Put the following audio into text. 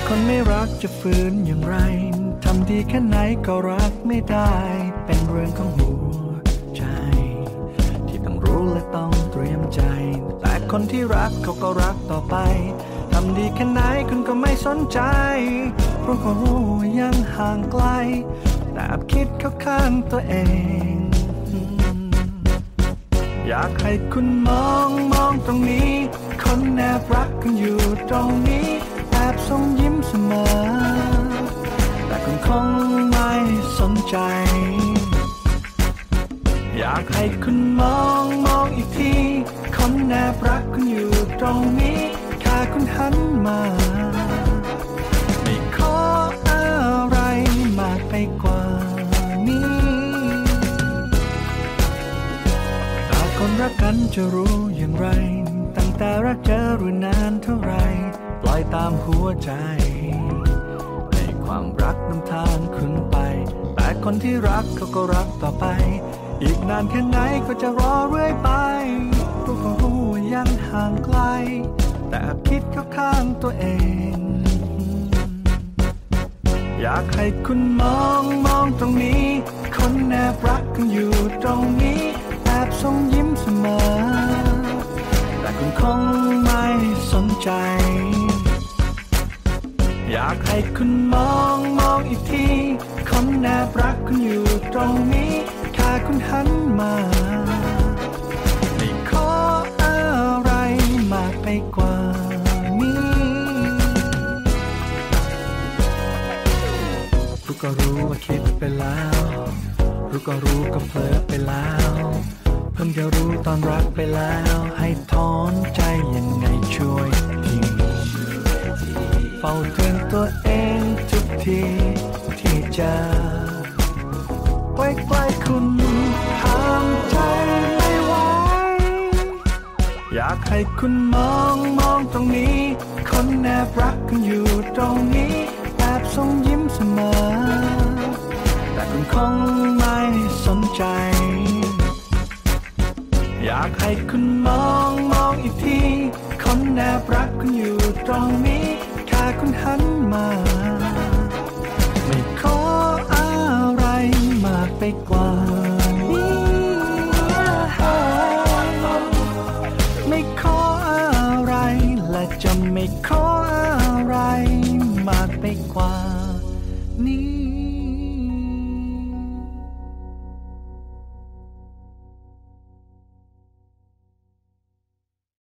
คนไม่รักจะฝืนอย่างไรทำดีแค่ไหนก็รักไม่ได้เป็นเรื่องของหัวใจที่ต้องรู้และต้องเตรียมใจแต่คนที่รักเขาก็รักต่อไปทำดีแค่ไหนคุณก็ไม่สนใจเพราะก็รู้ว่ายังห่างไกลแต่แอบคิดเข้าข้างตัวเองอยากให้คุณมองตรงนี้คนแอบรักกันอยู่ตรงนี้แอบส่งยิ้มเสมอแต่คุณคงไม่สนใจอยากให้คุณมองอีกทีคนแอบรักคุณอยู่ตรงนี้แค่คุณหันมาไม่ขออะไรมากไปกว่านี้แต่คนรักกันจะรู้อย่างไรตั้งแต่รักเจอหรือนานเท่าไรปล่อยตามหัวใจให้ความรักนำทางคุณไปแต่คนที่รักเขาก็รักต่อไปอีกนานแค่ไหนก็จะรอเรื่อยไปเพราะก็รู้ว่ายังห่างไกลแต่แอบคิดเข้าข้างตัวเองอยากให้คุณมองตรงนี้คนแอบรักกันอยู่ตรงนี้แอบส่งยิ้มเสมอแต่คุณคงไม่สนใจอยากให้คุณมองอีกทีคนแอบรักคุณอยู่ตรงนี้แค่คุณหันมาไม่ขออะไรมากไปกว่านี้รู้ก็รู้ว่าคิดไปแล้วรู้ก็รู้ก็เผลอไปแล้วเพิ่งจะรู้ตอนรักไปแล้วให้ถอนใจยังไงช่วยทีเฝ้าเตือนตัวเองทุกทีที่จะไว้ใกล้คุณห้ามใจไม่ไหวอยากให้คุณมองตรงนี้คนแอบรักกันอยู่ตรงนี้แอบส่งยิ้มเสมอแต่คุณคงไม่สนใจอยากให้คุณมองอีกทีคนแอบรักคุณอยู่ตรงนี้แค่คุณหันมาไม่ขออะไรมากไปกว่านี้ไม่ขออะไรและจะไม่ขออะไรมากไปกว่านี้